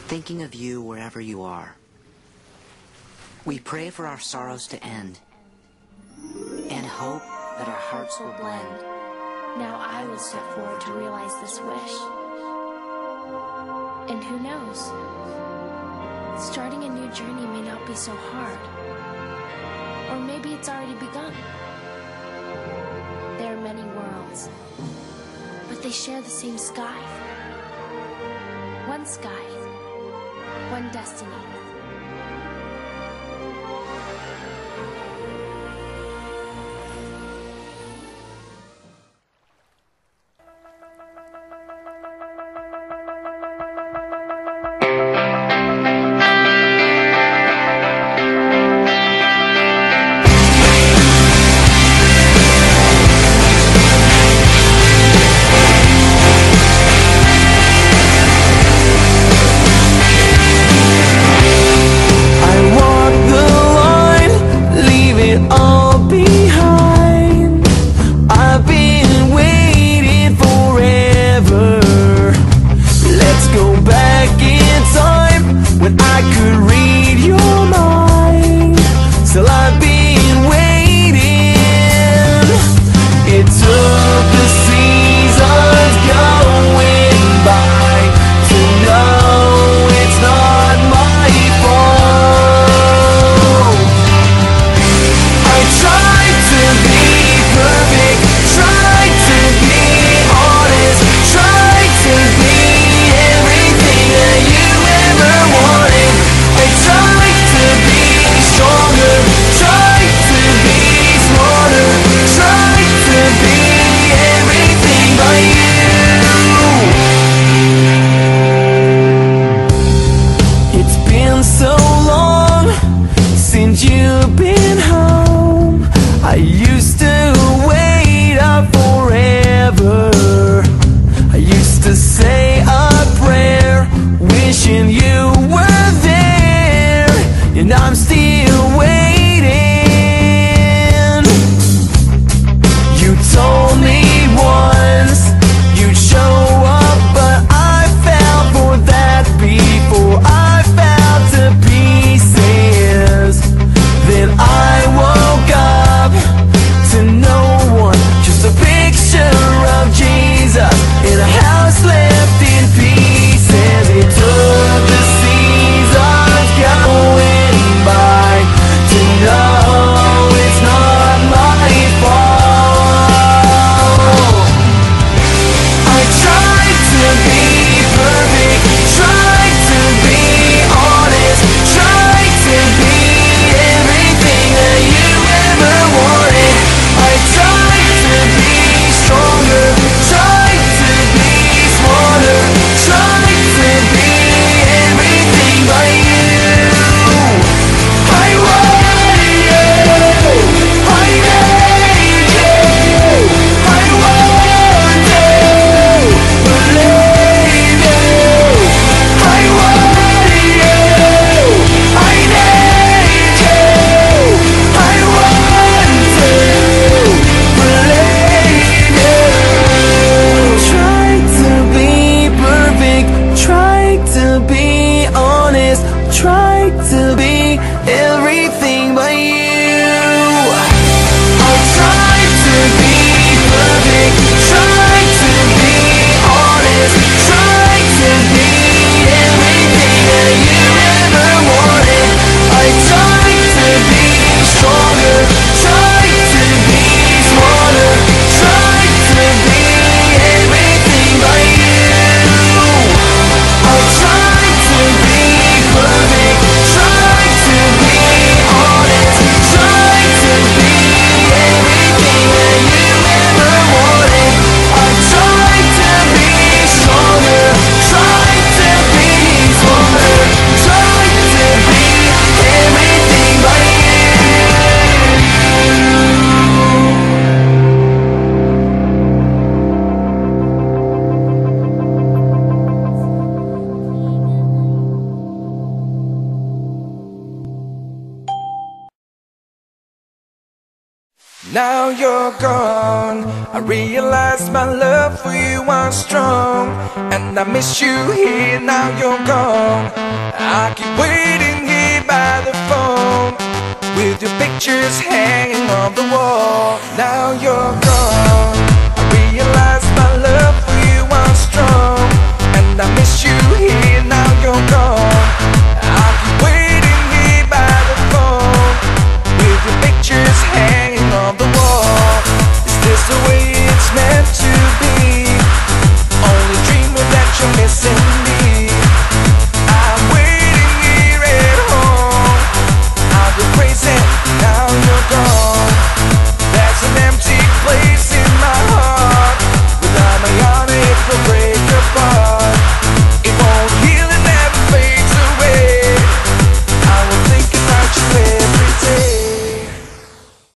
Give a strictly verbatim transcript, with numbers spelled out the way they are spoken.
thinking of you wherever you are. We pray for our sorrows to end, and hope that our hearts will blend. Now I will step forward to realize this wish. And who knows? Starting a new journey may not be so hard. Or maybe it's already begun. There are many worlds, but they share the same sky. One sky, one destiny. Try to be stronger, try to be smarter. Now you're gone, I realize my love for you was strong, and I miss you here. Now you're gone, I keep waiting here by the phone, with your pictures hanging on the wall. Now you're gone.